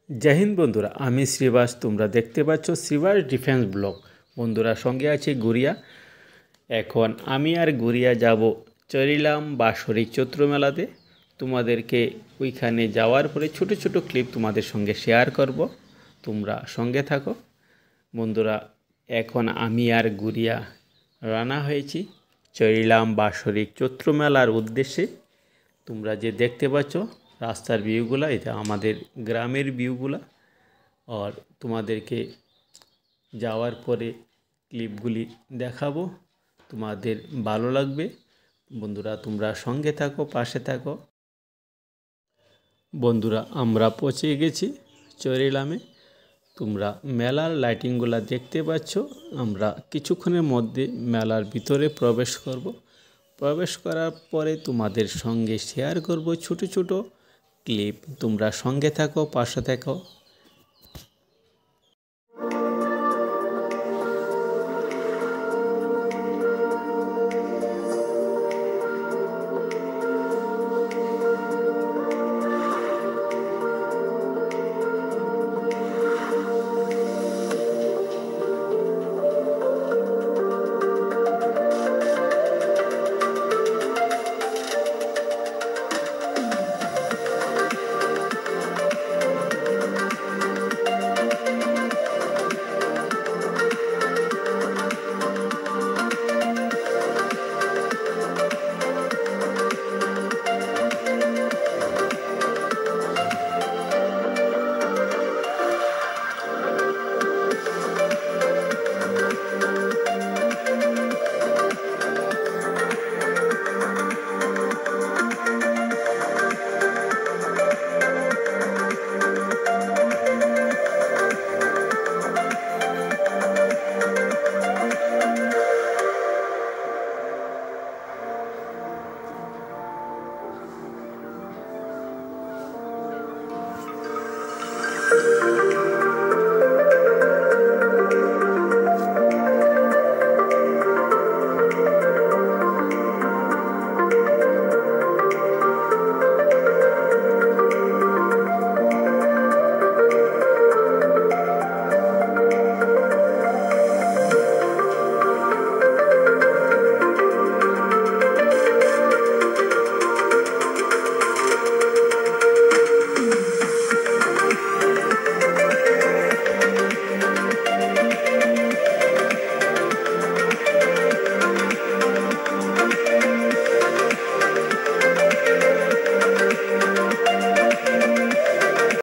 जय हिंद बंधुरा आमी श्रीवास तुम्हारा देखते पाচ্ছ श्रीवास डिफेंस ब्लग बंधुरा संगे आछि गुड़िया एखन आमी आर गुड़िया जाबो चलिलाम बासरिक चैत्र मेलाते तुम्हादेरके ओइखाने जाওয়ার परे छोटो छोटो क्लिप तुम्हादेर संगे शेयर करब তোমরা संगे थाको बंधुरा एखन आमी आर गुड़िया राना हयेछि चलिलाम बासरिक चैत्र मेलार उद्देश्ये তোমরা যে দেখতে পাচ্ছ रास्तार ভিউগুলা এটা আমাদের গ্রামের ভিউগুলা और তোমাদেরকে যাওয়ার পরে ক্লিপগুলি দেখাবো তোমাদের ভালো লাগবে বন্ধুরা তোমরা সঙ্গে থাকো পাশে থাকো বন্ধুরা আমরা পৌঁছে গেছি চরিলামে তোমরা মেলার লাইটিংগুলা দেখতে পাচ্ছ আমরা কিছুক্ষণের মধ্যে মেলার ভিতরে প্রবেশ করব प्रवेश करार परे तुम्हादेर संगे शेयर करब छोटो छोटो क्लिप तुम्हारा संगे थाको पाशे थाको